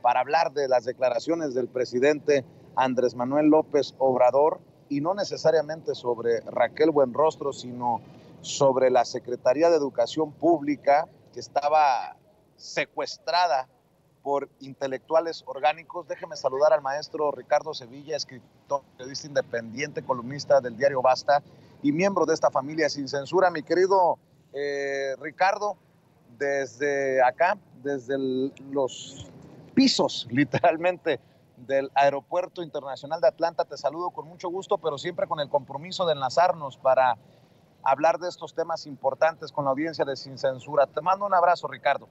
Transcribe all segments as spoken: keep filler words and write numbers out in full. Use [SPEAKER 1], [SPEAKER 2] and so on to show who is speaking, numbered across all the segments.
[SPEAKER 1] para hablar de las declaraciones del presidente Andrés Manuel López Obrador, y no necesariamente sobre Raquel Buenrostro, sino sobre la Secretaría de Educación Pública, que estaba secuestrada por intelectuales orgánicos. Déjeme saludar al maestro Ricardo Sevilla, escritor, periodista independiente, columnista del diario Basta y miembro de esta familia sin censura. Mi querido eh, Ricardo, desde acá, desde el, los pisos, literalmente, del Aeropuerto Internacional de Atlanta, te saludo con mucho gusto, pero siempre con el compromiso de enlazarnos para hablar de estos temas importantes con la audiencia de Sin Censura. Te mando un abrazo, Ricardo.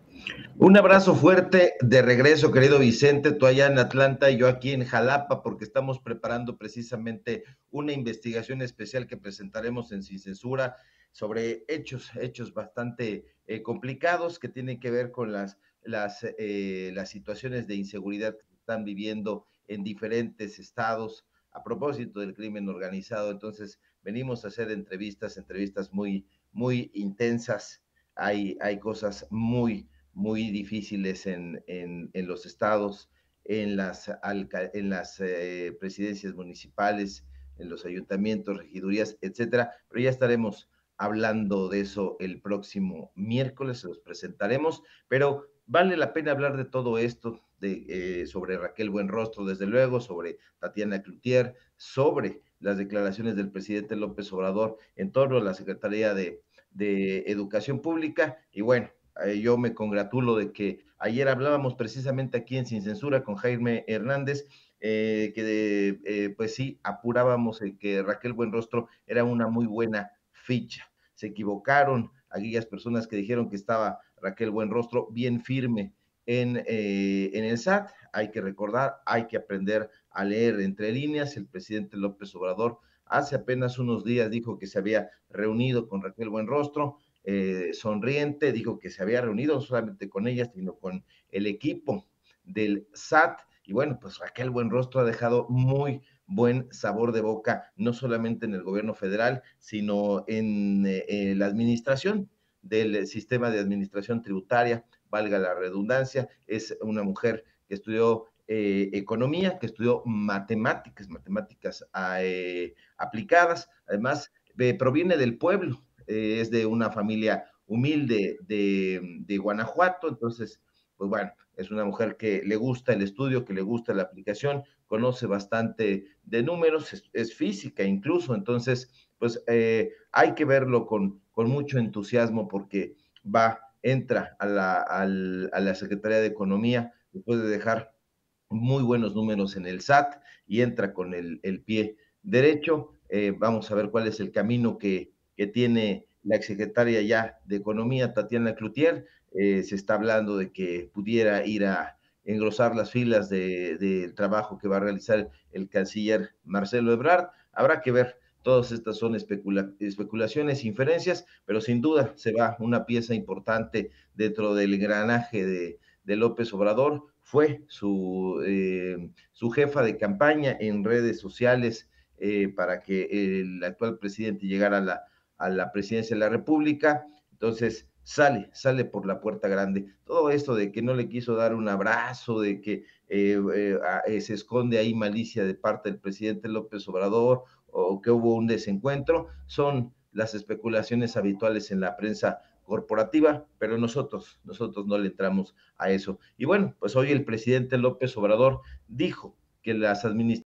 [SPEAKER 2] Un abrazo fuerte de regreso, querido Vicente, tú allá en Atlanta y yo aquí en Jalapa, porque estamos preparando precisamente una investigación especial que presentaremos en Sin Censura sobre hechos, hechos bastante eh, complicados que tienen que ver con las, las, eh, las situaciones de inseguridad que están viviendo en diferentes estados a propósito del crimen organizado. Entonces, venimos a hacer entrevistas, entrevistas muy, muy intensas. Hay, hay cosas muy muy difíciles en, en, en los estados, en las, en las eh, presidencias municipales, en los ayuntamientos, regidurías, etcétera, pero ya estaremos hablando de eso el próximo miércoles, se los presentaremos, pero vale la pena hablar de todo esto, de, eh, sobre Raquel Buenrostro, desde luego, sobre Tatiana Cloutier, sobre las declaraciones del presidente López Obrador en torno a la Secretaría de, de Educación Pública, y bueno, yo me congratulo de que ayer hablábamos precisamente aquí en Sin Censura con Jaime Hernández, eh, que de, eh, pues sí, apurábamos en que Raquel Buenrostro era una muy buena ficha. Se equivocaron aquellas personas que dijeron que estaba Raquel Buenrostro bien firme en, eh, en el S A T. Hay que recordar, hay que aprender a leer entre líneas. El presidente López Obrador hace apenas unos días dijo que se había reunido con Raquel Buenrostro, Eh, sonriente, dijo que se había reunido no solamente con ella, sino con el equipo del S A T, y bueno, pues Raquel Buenrostro ha dejado muy buen sabor de boca, no solamente en el gobierno federal, sino en eh, la administración del sistema de administración tributaria, valga la redundancia. Es una mujer que estudió eh, economía, que estudió matemáticas, matemáticas eh, aplicadas, además eh, proviene del pueblo, eh, es de una familia humilde de, de Guanajuato, entonces, pues bueno, es una mujer que le gusta el estudio, que le gusta la aplicación, conoce bastante de números, es, es física incluso, entonces, pues eh, hay que verlo con, con mucho entusiasmo porque va, entra a la, al, a la Secretaría de Economía después de dejar muy buenos números en el S A T y entra con el, el pie derecho. Eh, vamos a ver cuál es el camino que, que tiene la exsecretaria ya de Economía, Tatiana Cloutier. Eh, se está hablando de que pudiera ir a engrosar las filas del de, de trabajo que va a realizar el canciller Marcelo Ebrard. Habrá que ver, todas estas son especula especulaciones, inferencias, pero sin duda se va una pieza importante dentro del engranaje de, de López Obrador. Fue su, eh, su jefa de campaña en redes sociales eh, para que el actual presidente llegara a la, a la presidencia de la República. Entonces sale, sale por la puerta grande. Todo esto de que no le quiso dar un abrazo, de que eh, eh, se esconde ahí malicia de parte del presidente López Obrador o que hubo un desencuentro, son las especulaciones habituales en la prensa corporativa, pero nosotros, nosotros no le entramos a eso. Y bueno, pues hoy el presidente López Obrador dijo que las administraciones